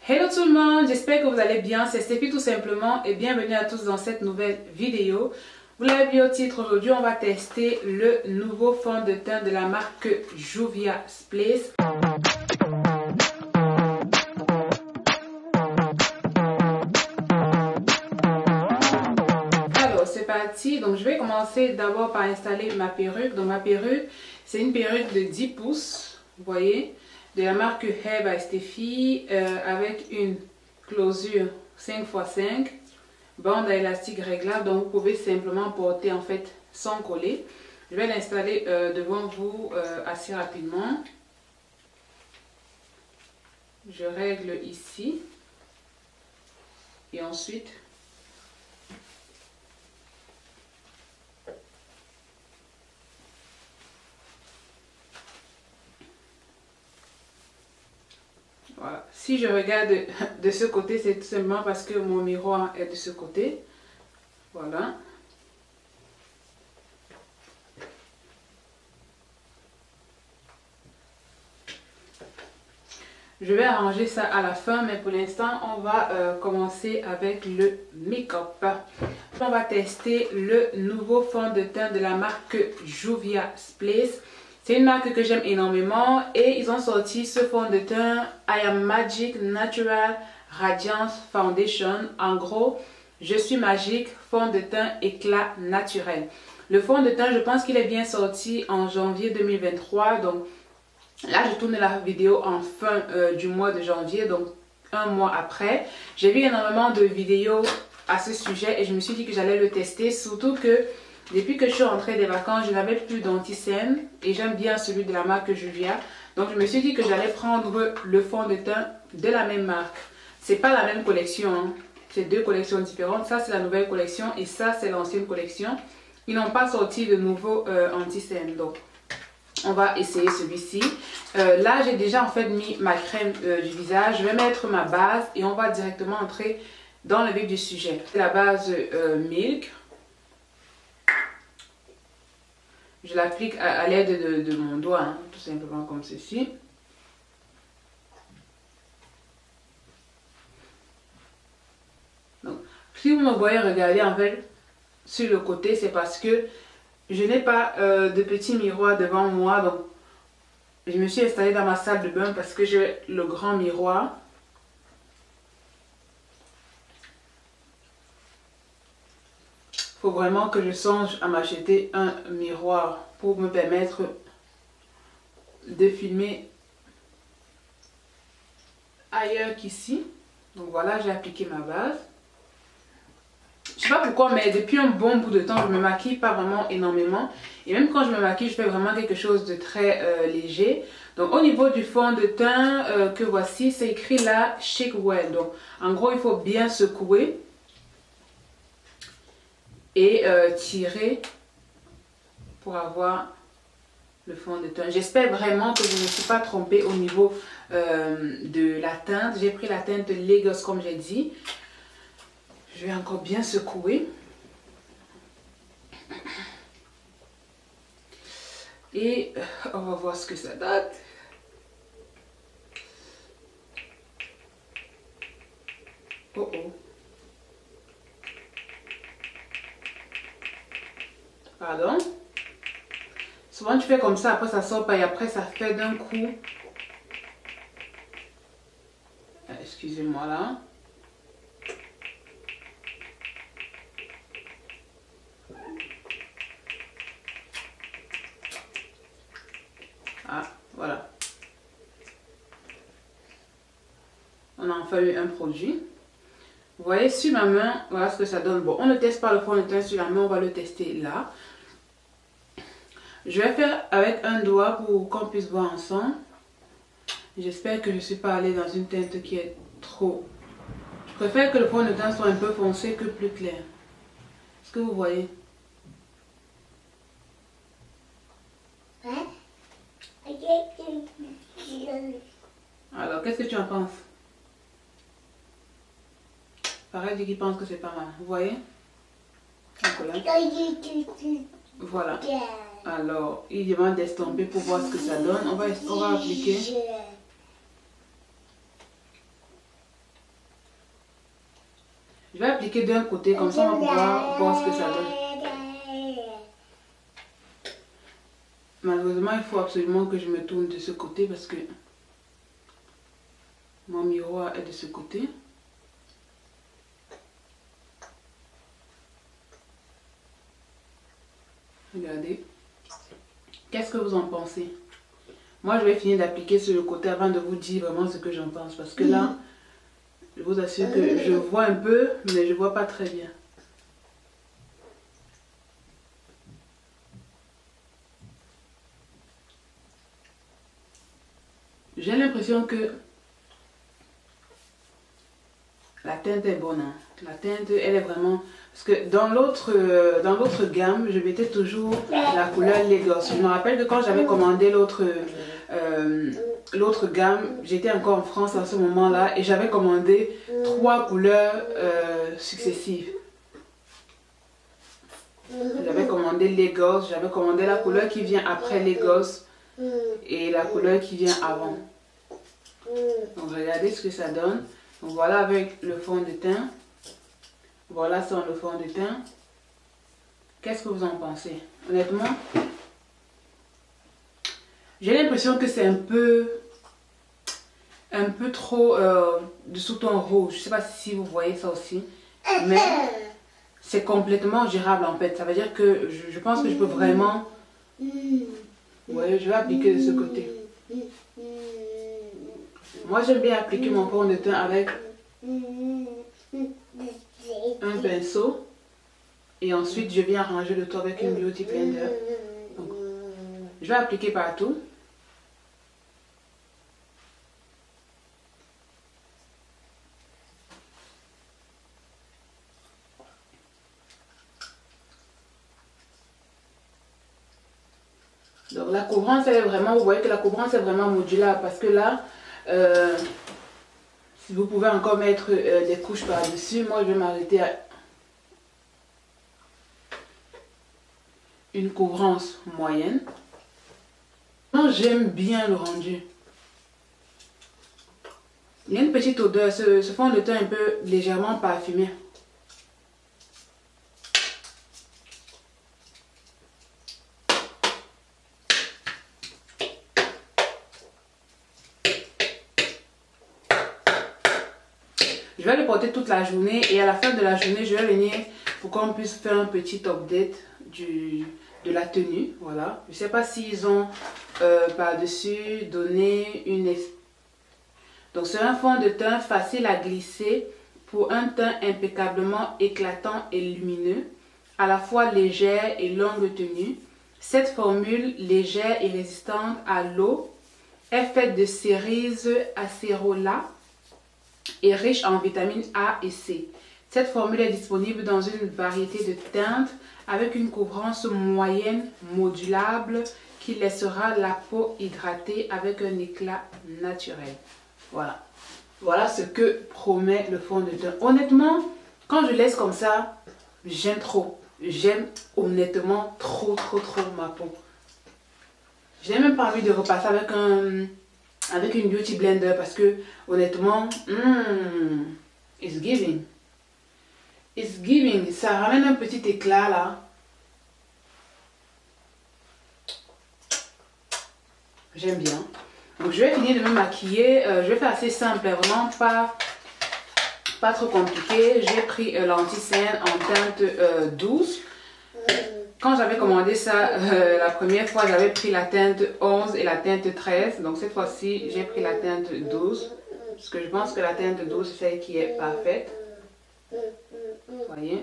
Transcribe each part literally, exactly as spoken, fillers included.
Hello tout le monde, j'espère que vous allez bien, c'est Stéphie tout simplement et bienvenue à tous dans cette nouvelle vidéo. Vous l'avez vu au titre, aujourd'hui on va tester le nouveau fond de teint de la marque Juvia's Place. Alors c'est parti, donc je vais commencer d'abord par installer ma perruque. Donc ma perruque c'est une perruque de dix pouces, vous voyez, de la marque Hair by Stéphie euh, avec une closure cinq par cinq, bande à élastique réglable, donc vous pouvez simplement porter en fait sans coller. Je vais l'installer euh, devant vous euh, assez rapidement. Je règle ici et ensuite voilà. Si je regarde de ce côté, c'est tout simplement parce que mon miroir est de ce côté. Voilà. Je vais arranger ça à la fin, mais pour l'instant, on va euh, commencer avec le make-up. On va tester le nouveau fond de teint de la marque Juvia's Place. C'est une marque que j'aime énormément et ils ont sorti ce fond de teint I Am Magic Natural Radiance Foundation. En gros, je suis magique, fond de teint éclat naturel. Le fond de teint, je pense qu'il est bien sorti en janvier deux mille vingt-trois. Donc là, je tourne la vidéo en fin euh, du mois de janvier, donc un mois après. J'ai vu énormément de vidéos à ce sujet et je me suis dit que j'allais le tester, surtout que depuis que je suis rentrée des vacances, je n'avais plus d'anti-cerne et j'aime bien celui de la marque Juvia. Donc je me suis dit que j'allais prendre le fond de teint de la même marque. C'est pas la même collection, hein. C'est deux collections différentes. Ça c'est la nouvelle collection et ça c'est l'ancienne collection. Ils n'ont pas sorti de nouveau euh, anti-cerne. Donc on va essayer celui-ci. Euh, là j'ai déjà en fait mis ma crème euh, du visage. Je vais mettre ma base et on va directement entrer dans le vif du sujet. C'est la base euh, Milk. Je l'applique à, à l'aide de, de mon doigt, hein, tout simplement comme ceci. Donc, si vous me voyez regarder en fait sur le côté, c'est parce que je n'ai pas euh, de petit miroir devant moi. Donc, je me suis installée dans ma salle de bain parce que j'ai le grand miroir. Il faut vraiment que je songe à m'acheter un miroir pour me permettre de filmer ailleurs qu'ici. Donc voilà, j'ai appliqué ma base. Je sais pas pourquoi, mais depuis un bon bout de temps, je me maquille pas vraiment énormément. Et même quand je me maquille, je fais vraiment quelque chose de très euh, léger. Donc au niveau du fond de teint euh, que voici, c'est écrit là Chic Well. Donc en gros, il faut bien secouer et euh, tirer pour avoir le fond de teint. J'espère vraiment que je ne me suis pas trompée au niveau euh, de la teinte. J'ai pris la teinte Lagos comme j'ai dit. Je vais encore bien secouer. Et on va voir ce que ça donne. Oh oh. Pardon. Souvent tu fais comme ça, après ça sort pas et après ça fait d'un coup. Excusez-moi là. Ah, voilà. On a enfin eu un produit. Vous voyez sur ma main, voilà ce que ça donne. Bon, on ne teste pas le fond de teint sur la main, on va le tester là. Je vais faire avec un doigt pour qu'on puisse voir ensemble. J'espère que je ne suis pas allée dans une teinte qui est trop... Je préfère que le fond de teint soit un peu foncé que plus clair. Est-ce que vous voyez? Alors, qu'est-ce que tu en penses? Pareil, qui pense que c'est pas mal. Vous voyez? Voilà. Alors, il demande d'estomper pour voir ce que ça donne. On va, on va appliquer. Je vais appliquer d'un côté, comme ça on va pouvoir voir ce que ça donne. Malheureusement, il faut absolument que je me tourne de ce côté parce que mon miroir est de ce côté. Regardez. Qu'est-ce que vous en pensez? Moi, je vais finir d'appliquer sur le côté avant de vous dire vraiment ce que j'en pense. Parce que là, je vous assure que je vois un peu, mais je ne vois pas très bien. J'ai l'impression que la teinte est bonne. Hein. La teinte, elle est vraiment... Parce que dans l'autre euh, dans l'autre gamme, je mettais toujours la couleur Lagos. Je me rappelle que quand j'avais commandé l'autre euh, l'autre gamme, j'étais encore en France à ce moment-là et j'avais commandé trois couleurs euh, successives. J'avais commandé Lagos, j'avais commandé la couleur qui vient après Lagos et la couleur qui vient avant. Donc regardez ce que ça donne. Donc voilà avec le fond de teint. Voilà sans le fond de teint. Qu'est-ce que vous en pensez? Honnêtement, j'ai l'impression que c'est un peu un peu trop euh, de sous-ton rouge. Je ne sais pas si vous voyez ça aussi. Mais c'est complètement gérable en fait. Ça veut dire que je, je pense que je peux vraiment... Ouais, je vais appliquer de ce côté. Moi, j'aime bien appliquer mon fond de teint avec un pinceau. Et ensuite, je viens arranger le tout avec une Beauty Blender. Donc, je vais appliquer partout. Donc la couvrance, elle est vraiment, vous voyez que la couvrance est vraiment modulable parce que là, euh, si vous pouvez encore mettre euh, des couches par-dessus, moi je vais m'arrêter à une couvrance moyenne. J'aime bien le rendu. Il y a une petite odeur, ce, ce fond de teint un peu légèrement parfumé. Je vais le porter toute la journée et à la fin de la journée, je vais venir pour qu'on puisse faire un petit update du, de la tenue. Voilà. Je ne sais pas s'ils ont euh, par-dessus donné une... Donc c'est un fond de teint facile à glisser pour un teint impeccablement éclatant et lumineux, à la fois légère et longue tenue. Cette formule légère et résistante à l'eau est faite de cerises acérola et riche en vitamines A et C. Cette formule est disponible dans une variété de teintes avec une couvrance moyenne modulable qui laissera la peau hydratée avec un éclat naturel. Voilà. Voilà ce que promet le fond de teint. Honnêtement, quand je laisse comme ça, j'aime trop. J'aime honnêtement trop, trop, trop ma peau. J'ai même pas envie de repasser avec un... avec une Beauty Blender parce que honnêtement, mm, it's giving. It's giving. Ça ramène un petit éclat là. J'aime bien. Donc je vais finir de me maquiller. Euh, je vais faire assez simple, vraiment pas, pas trop compliqué. J'ai pris euh, l'anti-cerne en teinte euh, douce. Quand j'avais commandé ça euh, la première fois, j'avais pris la teinte onze et la teinte treize. Donc cette fois-ci, j'ai pris la teinte douze. Parce que je pense que la teinte douze, c'est celle qui est parfaite. Vous voyez?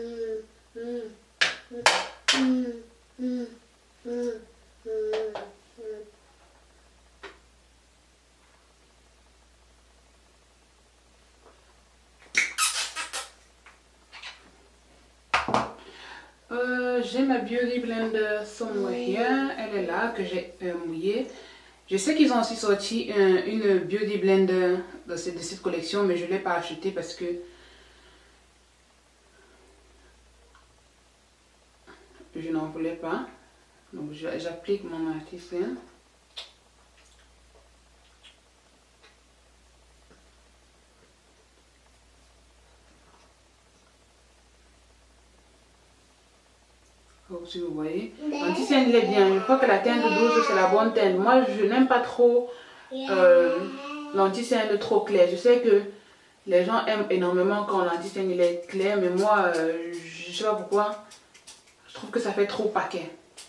Euh, j'ai ma Beauty Blender somewhere here. Elle est là, que j'ai euh, mouillée. Je sais qu'ils ont aussi sorti un, une Beauty Blender de cette, de cette collection, mais je ne l'ai pas acheté parce que je n'en voulais pas. Donc j'applique mon anti-cerne. si vous voyez. L'anti-cerne il est bien. Je crois que la teinte douce c'est la bonne teinte. Moi je n'aime pas trop euh, l'anti-cerne trop clair. Je sais que les gens aiment énormément quand l'anti-cerne il est clair, mais moi euh, je sais pas pourquoi. Je trouve que ça fait trop paquet.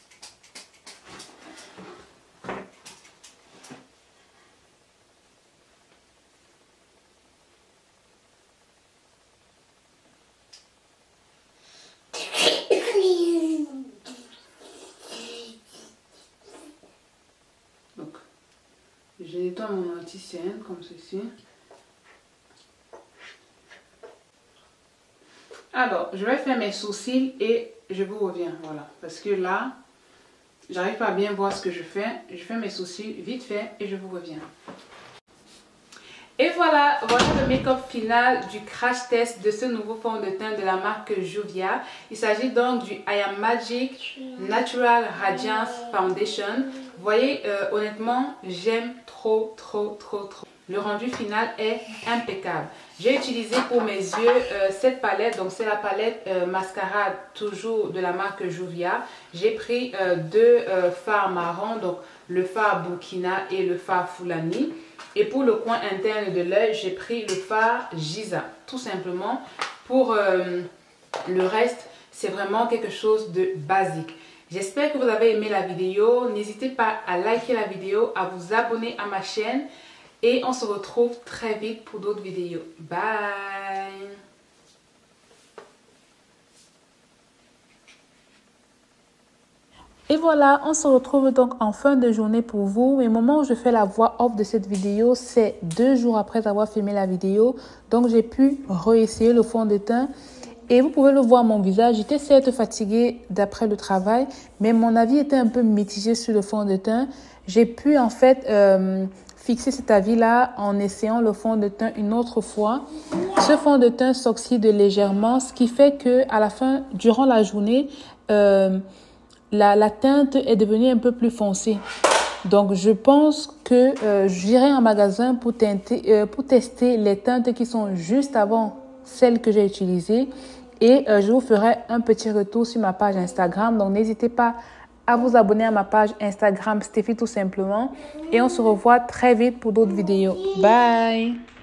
Donc, je nettoie mon anti-cerne comme ceci. Alors, je vais faire mes sourcils et je vous reviens, voilà. Parce que là, j'arrive pas à bien voir ce que je fais. Je fais mes sourcils vite fait et je vous reviens. Et voilà, voilà le make-up final du crash test de ce nouveau fond de teint de la marque Juvia. Il s'agit donc du I Am Magic Natural Radiance Foundation. Vous voyez, euh, honnêtement, j'aime trop, trop, trop, trop. Le rendu final est impeccable. J'ai utilisé pour mes yeux euh, cette palette, donc c'est la palette euh, mascarade toujours de la marque Juvia. J'ai pris euh, deux euh, fards marrons, donc le fard Burkina et le fard Fulani. Et pour le coin interne de l'œil, j'ai pris le fard Giza, tout simplement. Pour euh, le reste, c'est vraiment quelque chose de basique. J'espère que vous avez aimé la vidéo. N'hésitez pas à liker la vidéo, à vous abonner à ma chaîne. Et on se retrouve très vite pour d'autres vidéos. Bye! Et voilà, on se retrouve donc en fin de journée pour vous. Mais au moment où je fais la voix off de cette vidéo, c'est deux jours après avoir filmé la vidéo. Donc j'ai pu réessayer le fond de teint. Et vous pouvez le voir mon visage. J'étais certes fatiguée d'après le travail, mais mon avis était un peu mitigé sur le fond de teint. J'ai pu en fait euh, fixer cet avis-là en essayant le fond de teint une autre fois. Ce fond de teint s'oxyde légèrement, ce qui fait que à la fin, durant la journée, euh, La, la teinte est devenue un peu plus foncée. Donc, je pense que euh, j'irai en magasin pour, teinter, euh, pour tester les teintes qui sont juste avant celles que j'ai utilisées. Et euh, je vous ferai un petit retour sur ma page Instagram. Donc, n'hésitez pas à vous abonner à ma page Instagram Steffi tout simplement. Et on se revoit très vite pour d'autres vidéos. Bye!